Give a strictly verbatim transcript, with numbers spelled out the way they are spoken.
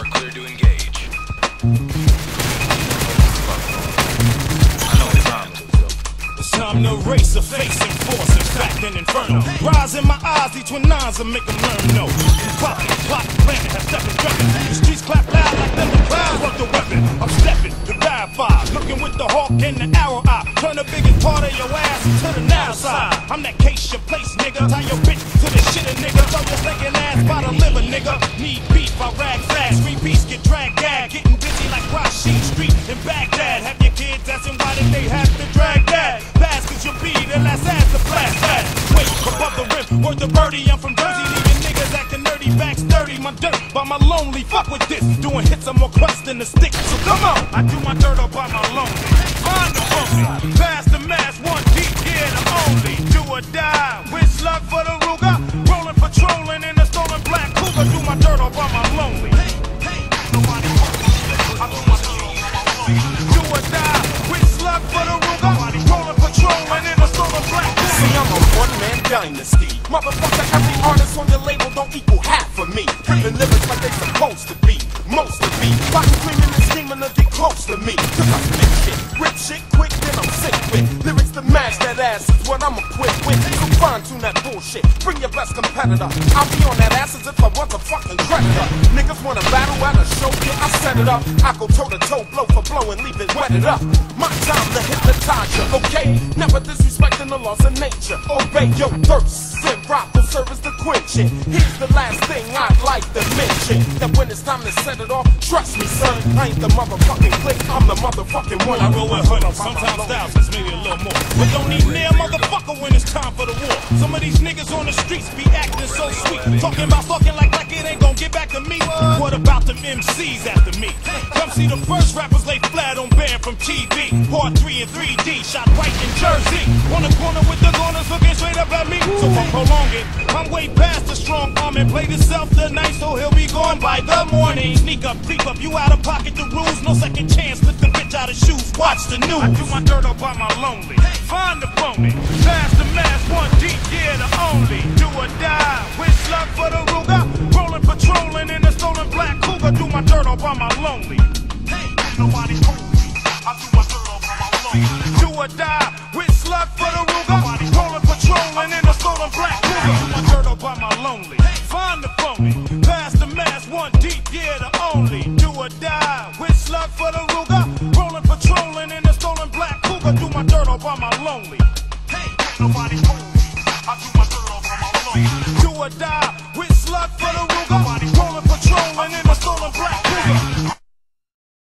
are clear to engage. I know it's time. It's time to race a facing force, in fact, an inferno. Rise in my eyes, each one nines and make them learn no. Plotting, plotting, planning, have stepping, repping. The streets clap loud like thunder clouds, work the weapon. I'm stepping, the bad five, looking with the hawk and the arrow eye. Turn the biggest part of your ass to the narrow side. I'm that case your place, nigga. Tie your bitch to the shit, nigga. Throw your stinking ass by the liver, nigga. Need beef, I rag fast. Three piece get dragged, gag. Getting busy like Rashid Street in Baghdad. Have your kids asking why did they have to drag that? Fast cause you'll be the last ass to blast fast. Wait, above the rim, worth the birdie. I'm from Jersey, leaving niggas acting nerdy. Back sturdy, my dirt by my lonely. Fuck with this, doing hits I'm more crust than the stick. So come on, I do my dirt up by my lonely. Find the phony, pass the mask, one deep, yeah, the only. Do or die, with slug for the Ruger. Rolling, patrolling in a stolen black Cougar. Do my dirt up by my lonely. Nobody I do my dirt up by my lonely. Do or die, with slug for the Ruger. Rolling, patrolling in a stolen black Cougar. See, I'm a one-man dynasty. Motherfucker, every artist on your label don't equal half of me. Living lyrics like they supposed to be, most to be. Fucking screaming and scheming to get close to me. Cause I spit shit, rip shit quick, then I'm sick with. Lyrics to match that ass is what I'm equipped with. So fine-tune that bullshit, bring your best competitor. I'll be on that ass as if I was a fucking creditor. Niggas wanna battle at a show, yeah, I set it up. I go toe-to-toe, blow for blow and leave it wetted up. My time to hypnotize you, okay? Never disrespecting the laws of nature. Obey your thirst. Rock will serve as the quenching. Here's the last thing I'd like to mention. That when it's time to set it off, trust me son, I ain't the motherfucking click, I'm the motherfucking one. I roll with hundreds, sometimes thousands, maybe a little more. But don't need near motherfucker when it's time for the war. Some of these niggas on the streets be acting so sweet. Talking about fucking like, like it ain't gonna get back to me. What about them M Cs after me? Come see the first rappers lay flat on band from T V. Part three and three D, shot right in Jersey. On the corner with the corners looking straight up at me. So I'm prolonging, I'm way past the strong arm and played himself the night, so he'll be gone by the morning. Sneak up, creep up, you out of pocket, the rules, no second chance. Lift the bitch out of shoes, watch the news. I do my dirt up by my lonely. Find the phony, pass the mask, one deep, yeah, the only. Do or die, with slug for the Ruger. Rolling, patrolling in a stolen black Cougar. Do my dirt up by my lonely. Nobody hold me, I do my dirt up by my lonely. Do or die, with slug for the Ruger. Rolling, patrolling in a stolen black Cougar. Do my dirt up by my lonely. Find the phony, pass the mask, one deep, yeah, the only. Do or die, with slug for the Ruger. Rolling, patrolling in a stolen black Cougar. Do my dirt up by my lonely. Nobody hold me, I do my dirt up by my lonely. Do or die, with slug for the Ruger.